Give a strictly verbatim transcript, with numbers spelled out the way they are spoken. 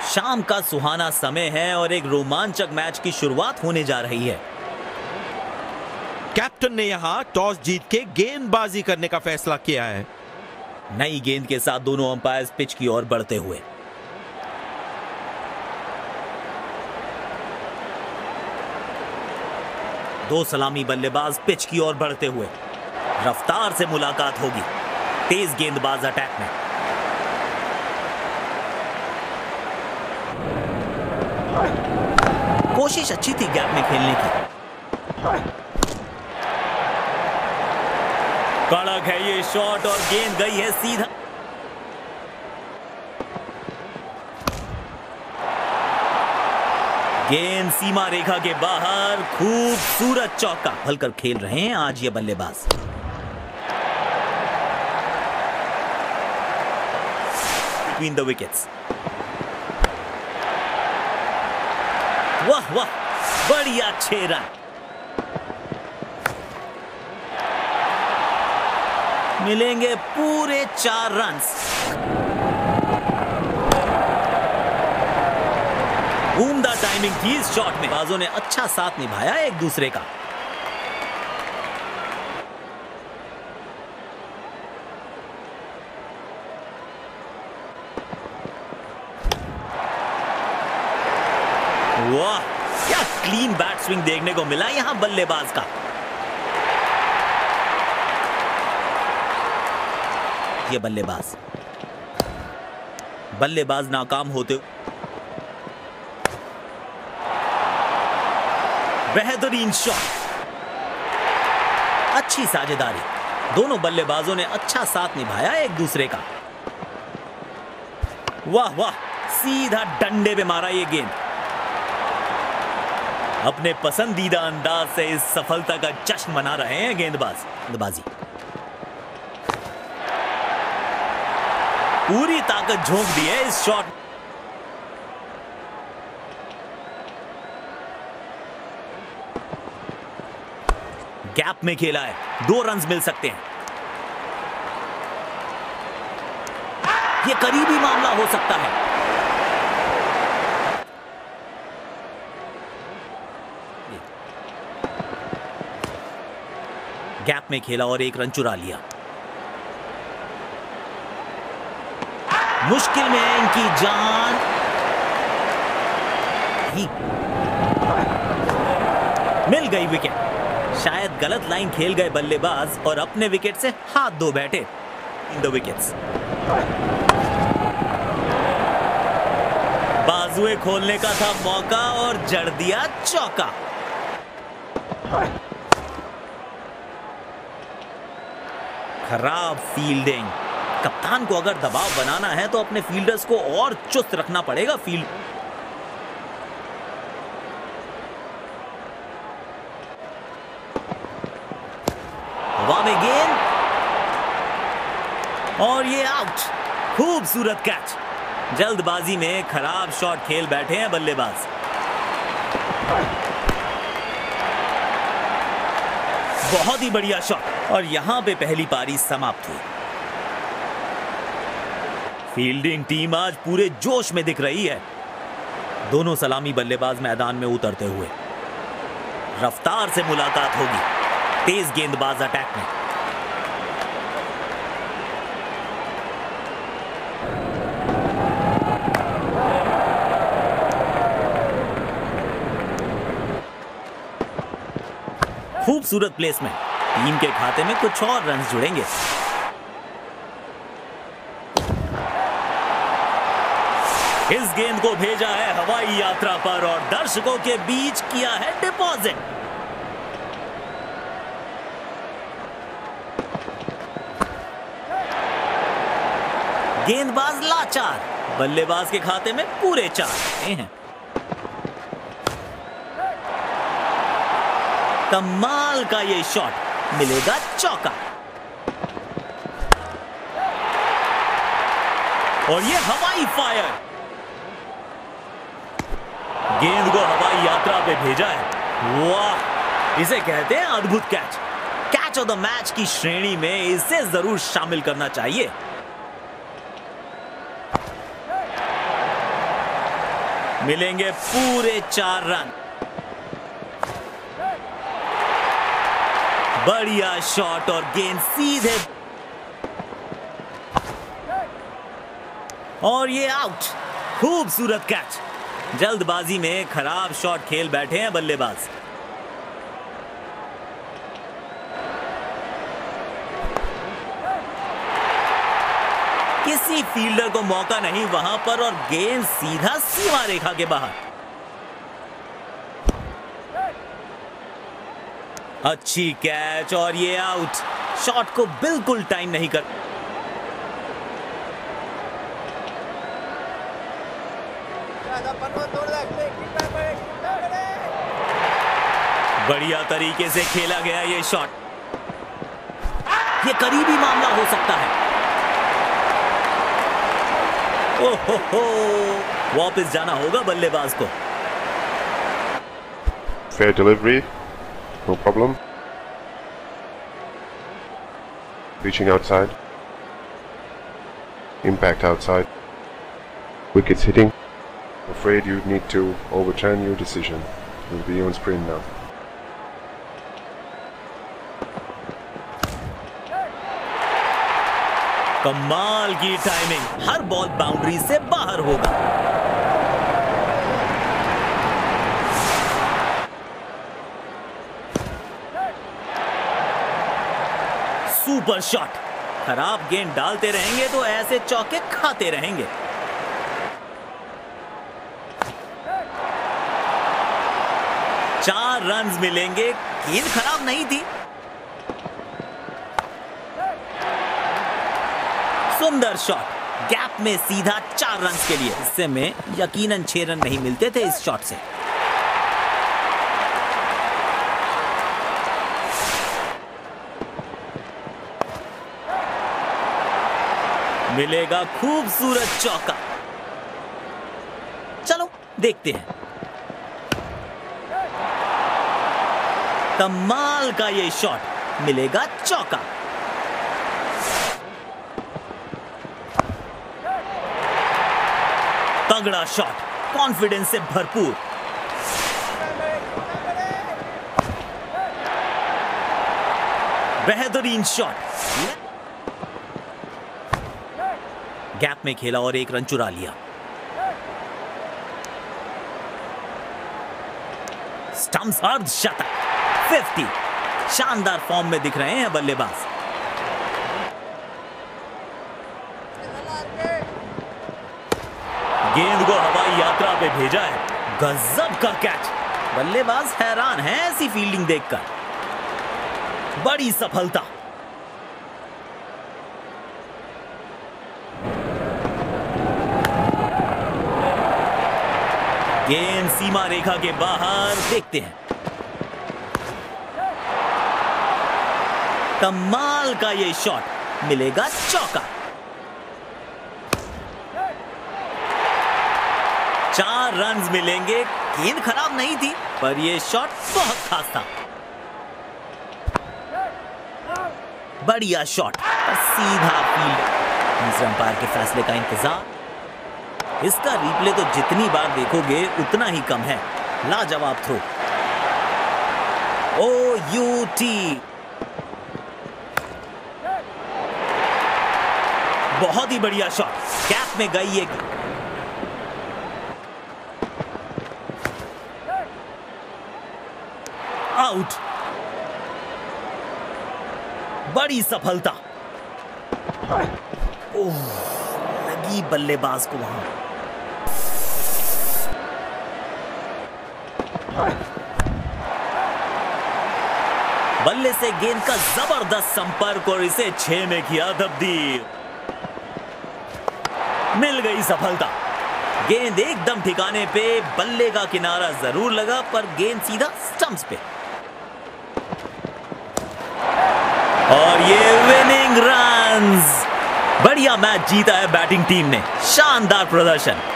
शाम का सुहाना समय है और एक रोमांचक मैच की शुरुआत होने जा रही है। कैप्टन ने यहां टॉस जीत के गेंदबाजी करने का फैसला किया है। नई गेंद के साथ दोनों अंपायर्स पिच की ओर बढ़ते हुए। दो सलामी बल्लेबाज पिच की ओर बढ़ते हुए। रफ्तार से मुलाकात होगी। तेज गेंदबाज अटैक में। कोशिश अच्छी थी गैप में खेलने की। कड़क है ये शॉट और गेंद गई है सीधा। गेंद सीमा रेखा के बाहर। खूबसूरत चौका। भलकर खेल रहे हैं आज ये बल्लेबाज। Between the wickets. वाह वाह, बढ़िया छह रन। मिलेंगे पूरे चार रन्स। उम्दा टाइमिंग थी इस शॉट में। बाजों ने अच्छा साथ निभाया एक दूसरे का। वाह, क्या क्लीन बैट स्विंग देखने को मिला यहां बल्लेबाज का। ये बल्लेबाज बल्लेबाज नाकाम होते। बेहतरीन शॉट। अच्छी साझेदारी। दोनों बल्लेबाजों ने अच्छा साथ निभाया एक दूसरे का। वाह वाह, सीधा डंडे पे मारा ये गेंद। अपने पसंदीदा अंदाज से इस सफलता का जश्न मना रहे हैं गेंदबाज। गेंदबाजी पूरी ताकत झोंक दी है इस शॉट। गैप में खेला है। दो रन्स मिल सकते हैं। यह करीबी मामला हो सकता है। गैप में खेला और एक रन चुरा लिया। मुश्किल में है इनकी जान। ही। मिल गई विकेट। शायद गलत लाइन खेल गए बल्लेबाज और अपने विकेट से हाथ धो बैठे। In the wickets. बाजुए खोलने का था मौका और जड़ दिया चौका। खराब फील्डिंग। कप्तान को अगर दबाव बनाना है तो अपने फील्डर्स को और चुस्त रखना पड़ेगा। फील्ड हवा में गेंद और ये आउट। खूबसूरत कैच। जल्दबाजी में खराब शॉट खेल बैठे हैं बल्लेबाज। बहुत ही बढ़िया शॉट और यहां पे पहली पारी समाप्त हुई। फील्डिंग टीम आज पूरे जोश में दिख रही है। दोनों सलामी बल्लेबाज मैदान में उतरते हुए। रफ्तार से मुलाकात होगी। तेज गेंदबाज अटैक में। खूबसूरत प्लेसमेंट। टीम के खाते में कुछ और रन जुड़ेंगे। इस गेंद को भेजा है हवाई यात्रा पर और दर्शकों के बीच किया है डिपॉजिट। गेंदबाज लाचार। बल्लेबाज के खाते में पूरे चार हैं। कमाल का ये शॉट। मिलेगा चौका। और ये हवाई फायर। गेंद को हवाई यात्रा पे भेजा है। वाह, इसे कहते हैं अद्भुत catch. Catch of the match की श्रेणी में इसे जरूर शामिल करना चाहिए। मिलेंगे पूरे चार रन। बढ़िया शॉट और गेंद सीधे, और ये आउट। खूबसूरत कैच। जल्दबाजी में खराब शॉट खेल बैठे हैं बल्लेबाज। किसी फील्डर को मौका नहीं वहां पर, और गेंद सीधा सीमा रेखा के बाहर। अच्छी कैच और ये आउट। शॉट को बिल्कुल टाइम नहीं कर। बढ़िया तरीके से खेला गया ये शॉट। ये करीबी मामला हो सकता है। ओहो हो, वापस जाना होगा बल्लेबाज को। Fair delivery, no problem. Reaching outside. Impact outside. Wickets hitting. I'm afraid you need to overturn your decision. It will be on sprint now. कमाल की टाइमिंग। हर बॉल बाउंड्री से बाहर होगा। Super shot. खराब गेंद डालते रहेंगे तो ऐसे चौके खाते रहेंगे। चार रन्स मिलेंगे। गेंद खराब नहीं थी। सुंदर शॉट। गैप में सीधा चार रन के लिए। इससे में यकीनन छह रन नहीं मिलते थे इस शॉट से। मिलेगा खूबसूरत चौका। चलो देखते हैं। कमाल का ये शॉट। मिलेगा चौका। तगड़ा शॉट, कॉन्फिडेंस से भरपूर। बेहतरीन शॉट। गैप में खेला और एक रन चुरा लिया। स्टंप्स अर्धशतक, पचास। शानदार फॉर्म में दिख रहे हैं बल्लेबाज। गेंद को हवाई यात्रा पे भेजा है। गजब का कैच। बल्लेबाज हैरान है ऐसी फील्डिंग देखकर। बड़ी सफलता। गेंद सीमा रेखा के बाहर। देखते हैं। कमाल का ये शॉट। मिलेगा चौका। चार रन्स मिलेंगे। गेंद खराब नहीं थी, पर यह शॉट बहुत खास था। बढ़िया शॉट, सीधा फील्ड। तीसरे अंपायर के फैसले का इंतजार। इसका रिप्ले तो जितनी बार देखोगे उतना ही कम है। लाजवाब थ्रो। ओ यू टी। बहुत ही बढ़िया शॉट। कैप में गई एक। आउट। बड़ी सफलता। ओह, लगी बल्लेबाज को वहां। बल्ले से गेंद का जबरदस्त संपर्क और इसे छह में किया तब्दील। मिल गई सफलता। गेंद एकदम ठिकाने पे। बल्ले का किनारा जरूर लगा, पर गेंद सीधा स्टंप्स पे। और ये विनिंग रन्स। बढ़िया मैच जीता है बैटिंग टीम ने। शानदार प्रदर्शन।